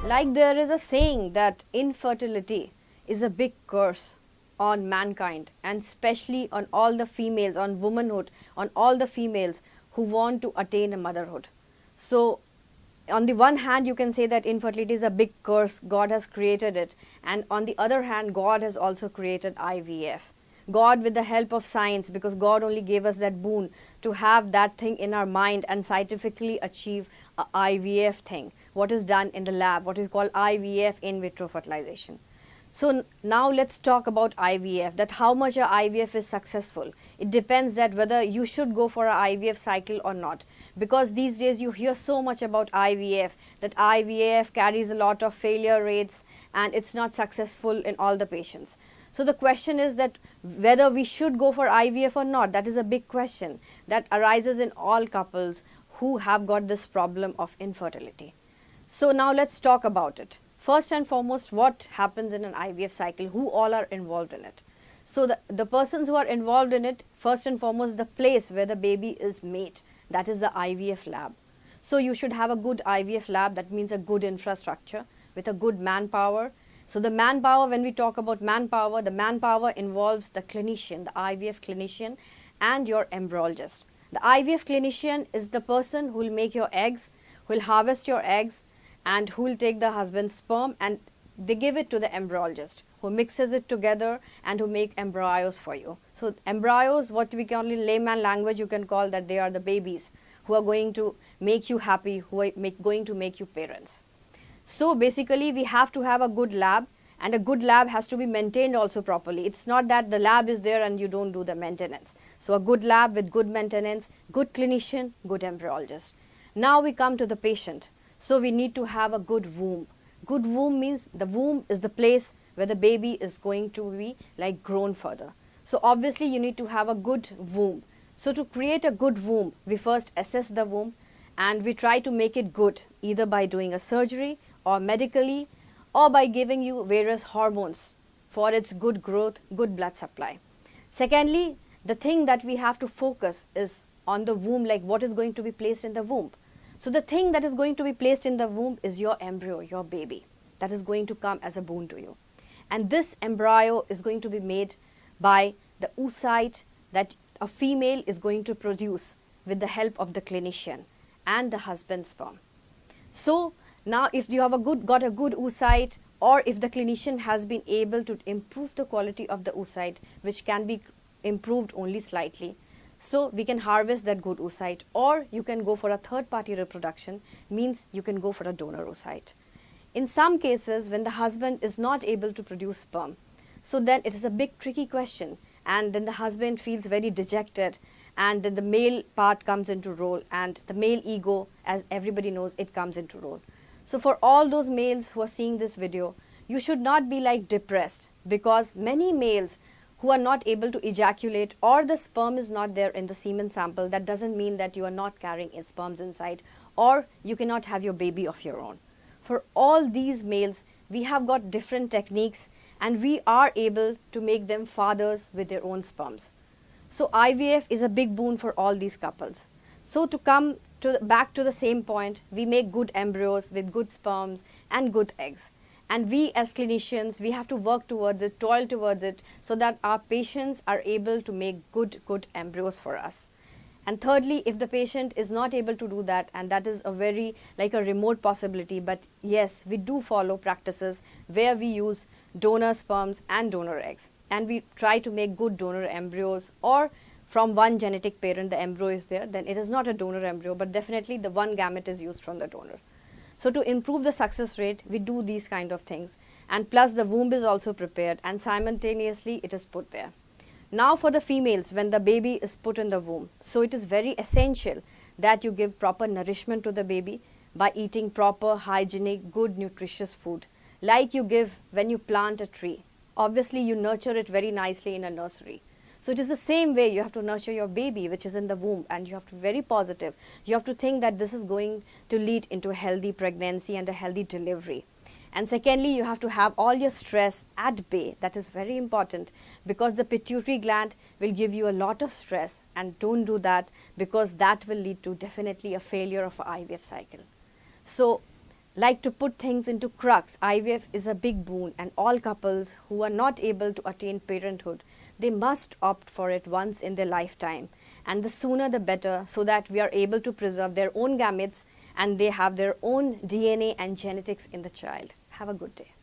Like there is a saying that infertility is a big curse on mankind, and especially on all the females, on womanhood, on all the females who want to attain a motherhood. So on the one hand, you can say that infertility is a big curse, God has created it, and on the other hand, God has also created IVF. God, with the help of science, because God only gave us that boon to have that thing in our mind and scientifically achieve a IVF thing, what is done in the lab, what we call IVF, in vitro fertilization. So now let's talk about IVF, that how much a IVF is successful. It depends that whether you should go for a IVF cycle or not, because these days you hear so much about IVF, that IVF carries a lot of failure rates and it's not successful in all the patients. So the question is that whether we should go for IVF or not, that is a big question that arises in all couples who have got this problem of infertility. So now let's talk about it. First and foremost, what happens in an IVF cycle, who all are involved in it. So the persons who are involved in it, first and foremost, the place where the baby is made, that is the IVF lab. So you should have a good IVF lab, that means a good infrastructure with a good manpower. So the manpower, when we talk about manpower, the manpower involves the clinician, the IVF clinician and your embryologist. The IVF clinician is the person who will make your eggs, who will harvest your eggs, and who will take the husband's sperm and they give it to the embryologist, who mixes it together and who make embryos for you. So embryos, what we call in layman language, you can call that they are the babies who are going to make you happy, who are going to make you parents. So basically we have to have a good lab, and a good lab has to be maintained also properly. It's not that the lab is there and you don't do the maintenance. So a good lab with good maintenance, good clinician, good embryologist. Now we come to the patient. So we need to have a good womb. Good womb means the womb is the place where the baby is going to be like grown further. So obviously you need to have a good womb. So to create a good womb, we first assess the womb and we try to make it good, either by doing a surgery or medically, or by giving you various hormones for its good growth, good blood supply. Secondly, the thing that we have to focus is on the womb, like what is going to be placed in the womb. So the thing that is going to be placed in the womb is your embryo, your baby, that is going to come as a boon to you. And this embryo is going to be made by the oocyte that a female is going to produce with the help of the clinician and the husband's sperm. So now if you have got a good oocyte, or if the clinician has been able to improve the quality of the oocyte, which can be improved only slightly, so we can harvest that good oocyte, or you can go for a third-party reproduction, means you can go for a donor oocyte. In some cases, when the husband is not able to produce sperm, so then it is a big tricky question, and then the husband feels very dejected, and then the male part comes into role, and the male ego, as everybody knows, it comes into role. So for all those males who are seeing this video, you should not be like depressed, because many males who are not able to ejaculate, or the sperm is not there in the semen sample, that doesn't mean that you are not carrying sperms inside, or you cannot have your baby of your own. For all these males, we have got different techniques and we are able to make them fathers with their own sperms. So IVF is a big boon for all these couples. So to come back to the same point, we make good embryos with good sperms and good eggs. And we as clinicians, we have to work towards it, toil towards it, so that our patients are able to make good embryos for us. And thirdly, if the patient is not able to do that, and that is a very like a remote possibility, but yes, we do follow practices where we use donor sperms and donor eggs. And we try to make good donor embryos, or from one genetic parent the embryo is there, then it is not a donor embryo, but definitely the one gamete is used from the donor. So to improve the success rate, we do these kind of things, and plus the womb is also prepared and simultaneously it is put there. Now for the females, when the baby is put in the womb, so it is very essential that you give proper nourishment to the baby by eating proper, hygienic, good, nutritious food, like you give when you plant a tree. Obviously you nurture it very nicely in a nursery. So it is the same way you have to nurture your baby which is in the womb, and you have to be very positive. You have to think that this is going to lead into a healthy pregnancy and a healthy delivery. And secondly, you have to have all your stress at bay. That is very important, because the pituitary gland will give you a lot of stress, and don't do that, because that will lead to definitely a failure of an IVF cycle. So like to put things into crux, IVF is a big boon, and all couples who are not able to attain parenthood, they must opt for it once in their lifetime, and the sooner the better, so that we are able to preserve their own gametes and they have their own DNA and genetics in the child. Have a good day.